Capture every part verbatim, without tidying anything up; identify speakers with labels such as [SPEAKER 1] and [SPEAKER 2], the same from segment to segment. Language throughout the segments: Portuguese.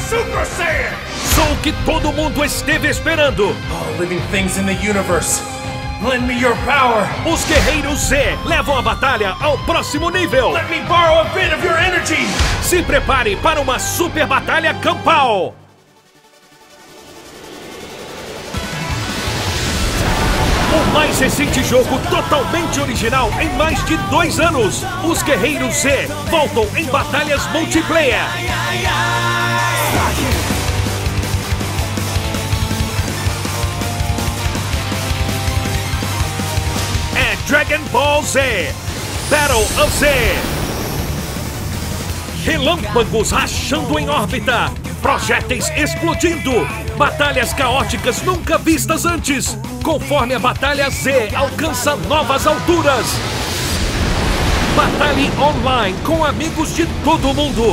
[SPEAKER 1] Super Saiyan!
[SPEAKER 2] Sou o que todo mundo esteve esperando.
[SPEAKER 1] All living things in the universe, lend me your power!
[SPEAKER 2] Os Guerreiros Z levam a batalha ao próximo nível.
[SPEAKER 1] Let me borrow a bit of your energy!
[SPEAKER 2] Se prepare para uma super batalha campal. O mais recente jogo totalmente original em mais de dois anos. Os Guerreiros Z voltam em batalhas multiplayer. É Dragon Ball Z, Battle of Z. Relâmpagos rachando em órbita, projéteis explodindo, batalhas caóticas nunca vistas antes, conforme a Batalha Z alcança novas alturas. Batalhe online com amigos de todo mundo.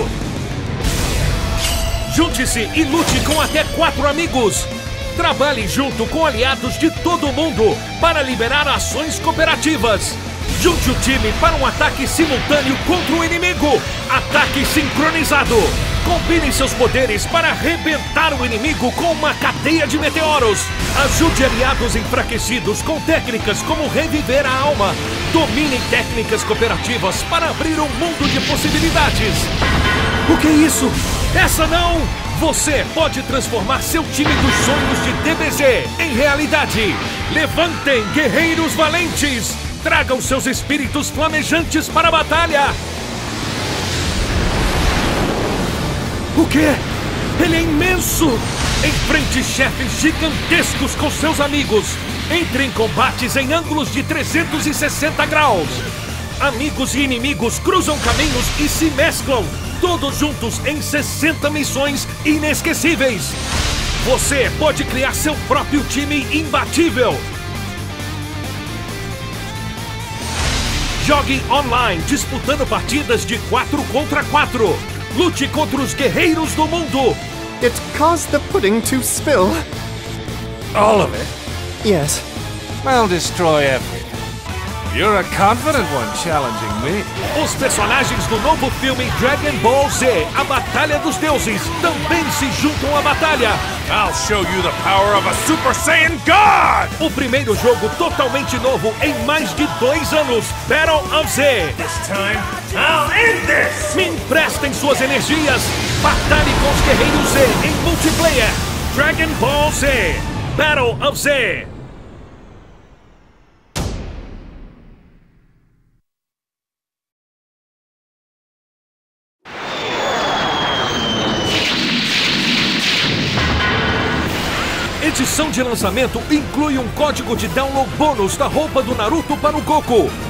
[SPEAKER 2] Junte-se e lute com até quatro amigos. Trabalhe junto com aliados de todo mundo para liberar ações cooperativas. Junte o time para um ataque simultâneo contra o inimigo. Ataque sincronizado. Combine seus poderes para arrebentar o inimigo com uma cadeia de meteoros. Ajude aliados enfraquecidos com técnicas como reviver a alma. Domine técnicas cooperativas para abrir um mundo de possibilidades. O que é isso? Essa não! Você pode transformar seu time dos sonhos de D B Z em realidade. Levantem, guerreiros valentes! Tragam seus espíritos flamejantes para a batalha! O quê? Ele é imenso! Enfrente chefes gigantescos com seus amigos! Entre em combates em ângulos de trezentos e sessenta graus! Amigos e inimigos cruzam caminhos e se mesclam! Todos juntos em sessenta missões inesquecíveis! Você pode criar seu próprio time imbatível! Jogue online, disputando partidas de quatro contra quatro. Lute contra os guerreiros do mundo.
[SPEAKER 3] It caused the pudding to spill.
[SPEAKER 4] All of it?
[SPEAKER 3] Yes.
[SPEAKER 4] I'll destroy everything. You're a confident one challenging me.
[SPEAKER 2] Os personagens do novo filme Dragon Ball Z, A Batalha dos Deuses, também se juntam à batalha.
[SPEAKER 1] I'll show you the power of a Super Saiyan God!
[SPEAKER 2] O primeiro jogo totalmente novo em mais de dois anos, Battle of Z.
[SPEAKER 1] This time, I'll end this!
[SPEAKER 2] Me emprestem suas energias. Batalhe com os Guerreiros Z em multiplayer. Dragon Ball Z, Battle of Z. Edição de lançamento inclui um código de download bônus da roupa do Naruto para o Goku.